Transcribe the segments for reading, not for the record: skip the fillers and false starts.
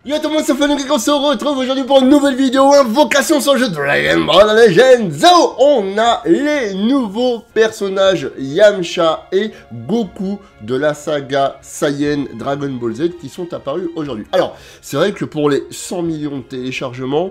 Yo tout le monde, c'est Fenric, on se retrouve aujourd'hui pour une nouvelle vidéo, invocation sur le jeu Dragon Ball Legends. On a les nouveaux personnages Yamcha et Goku de la saga Saiyan Dragon Ball Z qui sont apparus aujourd'hui. Alors, c'est vrai que pour les 100 millions de téléchargements,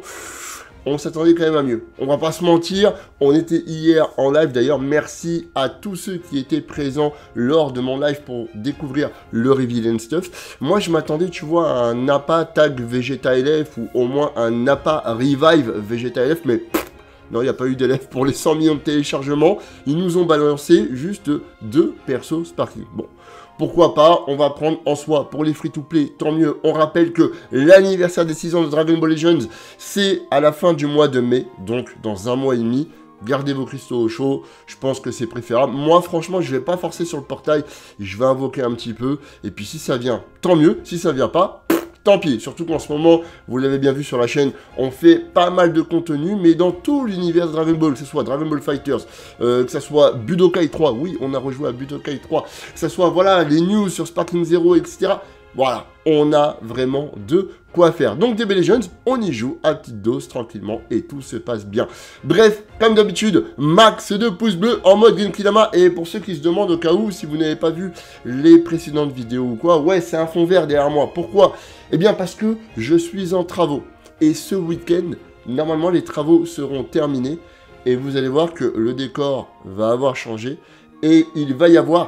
on s'attendait quand même à mieux. On va pas se mentir, on était hier en live. D'ailleurs, merci à tous ceux qui étaient présents lors de mon live pour découvrir le Reveal and Stuff. Moi, je m'attendais, tu vois, à un Nappa Tag Vegeta LF ou au moins un Nappa Revive Vegeta LF, mais non, il n'y a pas eu d'élèves pour les 100 millions de téléchargements. Ils nous ont balancé juste 2 persos Sparking. Bon. Pourquoi pas, on va prendre en soi pour les free-to-play, tant mieux. On rappelle que l'anniversaire des 6 ans de Dragon Ball Legends, c'est à la fin du mois de mai, donc dans un mois et demi. Gardez vos cristaux au chaud, je pense que c'est préférable. Moi, franchement, je vais pas forcer sur le portail, je vais invoquer un petit peu. Et puis si ça vient, tant mieux. Si ça vient pas, tant pis, surtout qu'en ce moment, vous l'avez bien vu sur la chaîne, on fait pas mal de contenu, mais dans tout l'univers de Dragon Ball, que ce soit Dragon Ball Fighters, que ce soit Budokai 3, oui, on a rejoué à Budokai 3, que ce soit, voilà, les news sur Sparking Zero, etc. Voilà, on a vraiment de quoi faire. Donc DB Legends, on y joue à petite dose, tranquillement, et tout se passe bien. Bref, comme d'habitude, max de pouces bleus en mode Genkidama. Et pour ceux qui se demandent au cas où, si vous n'avez pas vu les précédentes vidéos ou quoi, ouais, c'est un fond vert derrière moi. Pourquoi? Eh bien parce que je suis en travaux. Et ce week-end, normalement, les travaux seront terminés. Et vous allez voir que le décor va avoir changé. Et il va y avoir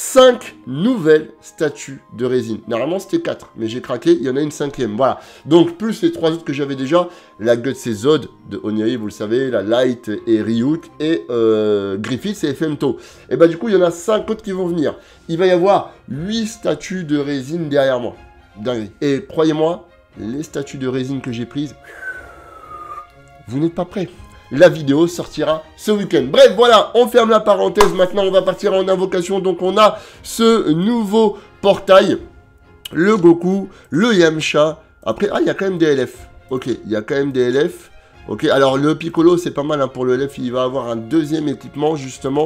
5 nouvelles statues de résine. Normalement, c'était 4, mais j'ai craqué, il y en a une 5e. Voilà. Donc, plus les 3 autres que j'avais déjà, la Guts et Zod de Onyai, vous le savez, la Light et Ryuk, et Griffiths et Femto. Et bah, du coup, il y en a 5 autres qui vont venir. Il va y avoir 8 statues de résine derrière moi. Dingue. Et croyez-moi, les statues de résine que j'ai prises, vous n'êtes pas prêts. La vidéo sortira ce week-end. Bref, voilà, on ferme la parenthèse. Maintenant, on va partir en invocation. Donc, on a ce nouveau portail. Le Goku, le Yamcha. Après, il y a quand même des LF. Ok, il y a quand même des LF. Ok, alors le Piccolo, c'est pas mal hein, pour le LF. Il va avoir un deuxième équipement, justement.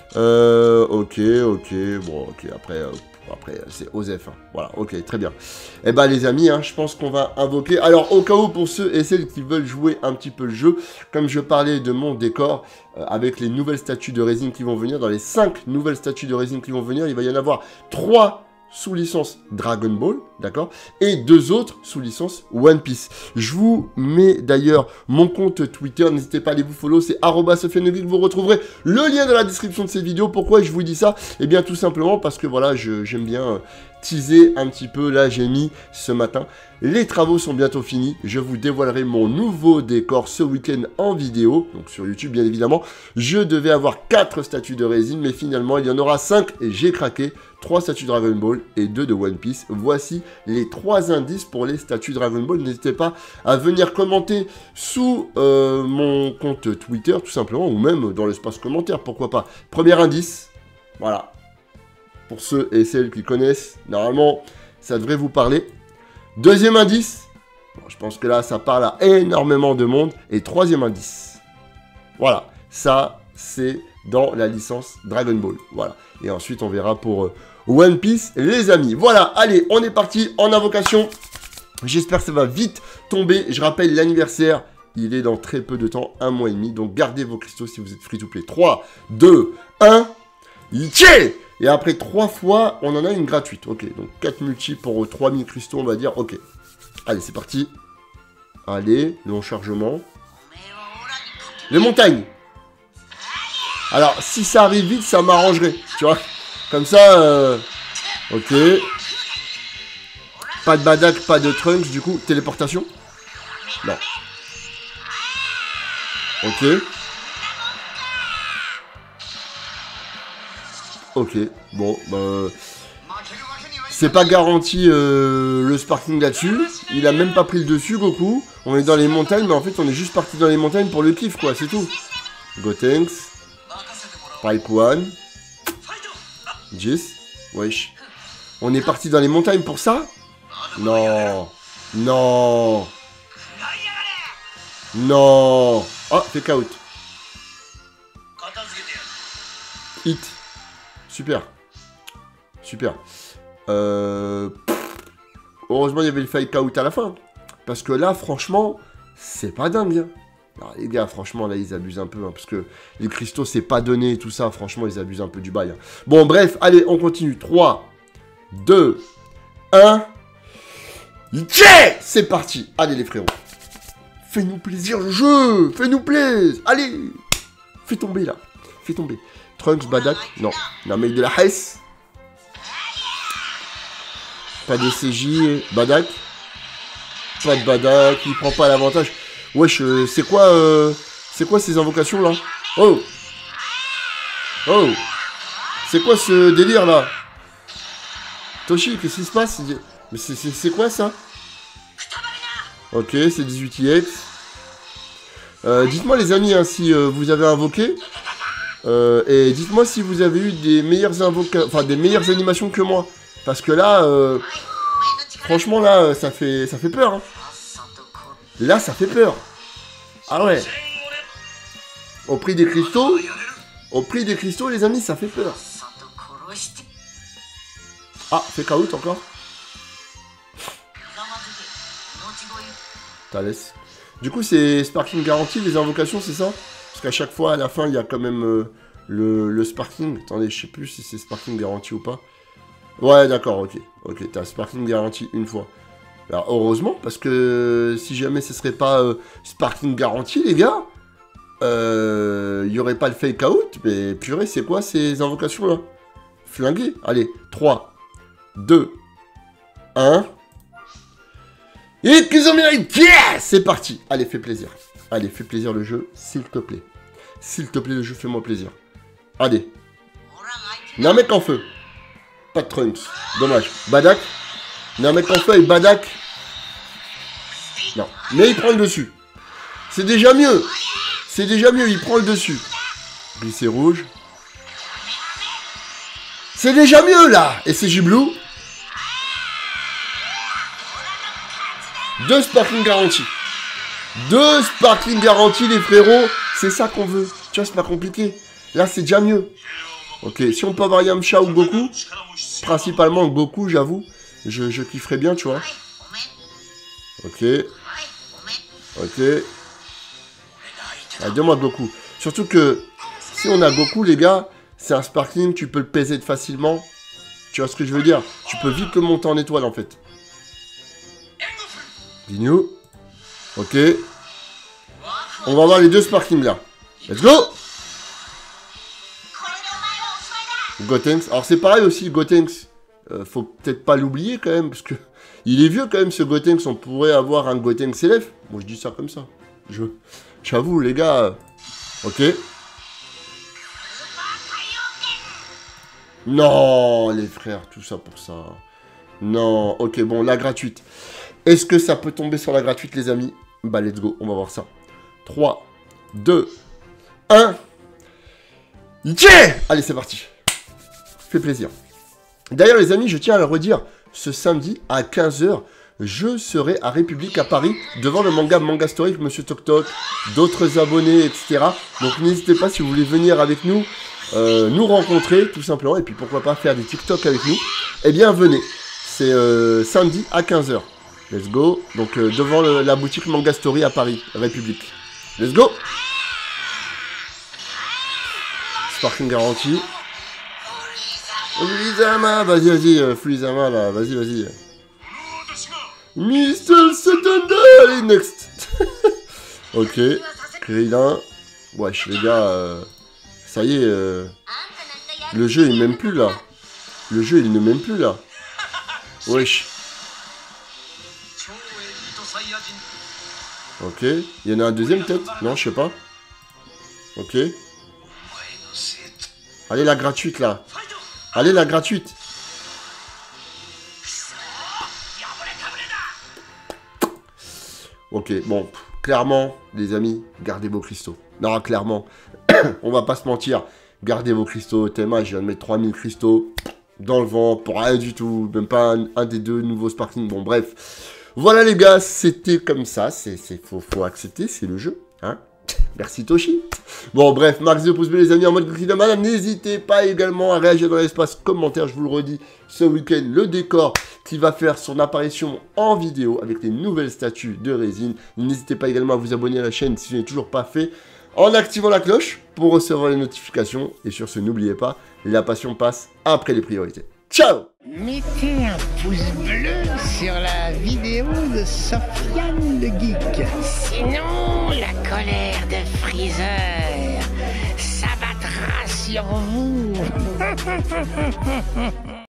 Ok. Bon, ok, après, c'est Osef. Hein. Voilà, ok, très bien. Eh ben, les amis, hein, je pense qu'on va invoquer. Alors, au cas où, pour ceux et celles qui veulent jouer un petit peu le jeu, comme je parlais de mon décor, avec les nouvelles statues de résine qui vont venir, dans les 5 nouvelles statues de résine qui vont venir, il va y en avoir 3 sous licence Dragon Ball, d'accord, et 2 autres sous licence One Piece. Je vous mets d'ailleurs mon compte Twitter, n'hésitez pas à aller vous follow, c'est @sofianovic, vous retrouverez le lien dans la description de cette vidéo. Pourquoi je vous dis ça? Eh bien tout simplement parce que voilà, j'aime bien teaser un petit peu. Là j'ai mis ce matin, les travaux sont bientôt finis, je vous dévoilerai mon nouveau décor ce week-end en vidéo, donc sur YouTube bien évidemment. Je devais avoir 4 statues de résine, mais finalement il y en aura 5 et j'ai craqué. 3 statues Dragon Ball et 2 de One Piece. Voici les 3 indices pour les statues Dragon Ball. N'hésitez pas à venir commenter sous mon compte Twitter, tout simplement, ou même dans l'espace commentaire, pourquoi pas. Premier indice, voilà. Pour ceux et celles qui connaissent, normalement, ça devrait vous parler. Deuxième indice, bon, je pense que là, ça parle à énormément de monde. Et troisième indice, voilà, ça, c'est dans la licence Dragon Ball. Voilà. Et ensuite, on verra pour One Piece, les amis. Voilà, allez, on est parti en invocation. J'espère que ça va vite tomber. Je rappelle, l'anniversaire, il est dans très peu de temps, un mois et demi. Donc, gardez vos cristaux si vous êtes free to play. 3, 2, 1, tchè! Et après 3 fois, on en a une gratuite. Ok, donc 4 multi pour 3000 cristaux, on va dire. Ok. Allez, c'est parti. Allez, long chargement. Les montagnes. Alors, si ça arrive vite, ça m'arrangerait, tu vois. Comme ça, ok. Pas de Badak, pas de Trunks, du coup, téléportation. Non. Ok. Ok, bon, bah... c'est pas garanti le sparking là-dessus. Il a même pas pris le dessus, Goku. On est dans les montagnes, mais en fait, on est juste parti dans les montagnes pour le kiff, quoi, c'est tout. Gotenks. Pipe One. Jis. Wesh. On est parti dans les montagnes pour ça? Non. Non. Non. Oh, fake out. Hit. Super. Super. Heureusement, il y avait le fake out à la fin. Parce que là, franchement, c'est pas dingue. Hein. Alors, les gars, franchement, là, ils abusent un peu. Hein, parce que les cristaux, c'est pas donné, tout ça. Franchement, ils abusent un peu du bail. Hein. Bon, bref, allez, on continue. 3, 2, 1. Yeah, c'est parti. Allez, les frérots. Fais-nous plaisir, le jeu. Fais-nous plaisir. Allez. Fais tomber, là. Fais tomber. Trunks, Badak. Non. Non, mais de la Hesse. Pas de CJ. Badak. Pas de Badak. Il prend pas l'avantage. Wesh, c'est quoi ces invocations, là? Oh. Oh. C'est quoi ce délire, là? Toshi, qu'est-ce qui se passe? Mais c'est quoi, ça? Ok, c'est 18IX. Dites-moi, les amis, hein, si vous avez invoqué. Et dites-moi si vous avez eu des meilleures des meilleures animations que moi. Parce que là, franchement, là, ça fait peur. Hein. Là, ça fait peur. Ah ouais. Au prix des cristaux, les amis, ça fait peur. Ah, fake out encore. Thales. Du coup, c'est Sparking garanti, les invocations, c'est ça? Parce qu'à chaque fois, à la fin, il y a quand même le Sparking. Attendez, je sais plus si c'est Sparking garanti ou pas. Ouais, d'accord, ok. Ok, t'as Sparking garanti une fois. Alors, heureusement, parce que si jamais ce serait pas Sparking garanti, les gars, il y aurait pas le fake out. Mais purée, c'est quoi ces invocations-là? Flingué. Allez, 3, 2, 1... Et qu'ils ont mis un... Yeah, c'est parti. Allez, fais plaisir. Allez, fais plaisir le jeu, s'il te plaît. S'il te plaît, le jeu, fais-moi plaisir. Allez. Namek en feu. Pas de Trunks. Dommage. Badak. Namek en feu et Badak. Non. Mais il prend le dessus. C'est déjà mieux. C'est déjà mieux, il prend le dessus. Glissé rouge. C'est déjà mieux, là. Et c'est J-Blue. 2 sparkling garantis. 2 sparkling garantis, les frérots. C'est ça qu'on veut. Tu vois, c'est pas compliqué. Là, c'est déjà mieux. Ok, si on peut avoir Yamcha ou Goku. Principalement Goku, j'avoue. Je kifferais bien, tu vois. Ok. Ok. Ah, donne-moi Goku. Surtout que, si on a Goku, les gars, c'est un sparkling, tu peux le peser facilement. Tu vois ce que je veux dire? Tu peux vite le monter en étoile, en fait. Digno. Ok. On va voir les 2 sparklings là. Let's go. Gotenks. Alors c'est pareil aussi, Gotenks. Faut peut-être pas l'oublier quand même, parce que il est vieux quand même ce Gotenks. On pourrait avoir un Gotenks élève. Moi je dis ça comme ça. J'avoue les gars. Ok. Non les frères, tout ça pour ça. Non. Ok bon, la gratuite. Est-ce que ça peut tomber sur la gratuite, les amis? Bah, let's go, on va voir ça. 3, 2, 1. Yeah! Allez, c'est parti. Fait plaisir. D'ailleurs, les amis, je tiens à le redire. Ce samedi, à 15 h, je serai à République à Paris, devant le Manga Story avec Monsieur Tok Tok, d'autres abonnés, etc. Donc, n'hésitez pas, si vous voulez venir avec nous, nous rencontrer, tout simplement. Et puis, pourquoi pas faire des TikTok avec nous. Eh bien, venez. C'est samedi à 15 h. Let's go. Donc, devant la boutique Manga Story à Paris, République. Let's go. Sparking garanti. Furizama, vas-y, Furizama, là, vas-y. Mr. Thunder, allez, next. Ok, Krillin. Wesh, les gars, ça y est, le jeu, il m'aime plus, là. Le jeu, il ne m'aime plus, là. Wesh. Ok, il y en a un deuxième peut-être? Non, je sais pas. Ok. Allez, la gratuite là. Allez, la gratuite. Ok, bon, clairement, les amis, gardez vos cristaux. Non, clairement, on va pas se mentir. Gardez vos cristaux. TMA, je viens de mettre 3000 cristaux dans le vent pour rien du tout. Même pas un des 2 nouveaux sparkling. Bon, bref. Voilà les gars, c'était comme ça, faut accepter, c'est le jeu, hein. Merci Toshi. Bon, bref, max de pouces bleus, les amis, en mode cri de malade. N'hésitez pas également à réagir dans l'espace commentaire. Je vous le redis, ce week-end, le décor qui va faire son apparition en vidéo avec les nouvelles statues de résine. N'hésitez pas également à vous abonner à la chaîne si ce n'est toujours pas fait, en activant la cloche pour recevoir les notifications. Et sur ce, n'oubliez pas, la passion passe après les priorités. Ciao! Mettez un pouce bleu sur la vidéo de Sofiane le Geek. Sinon, la colère de Freezer s'abattra sur vous.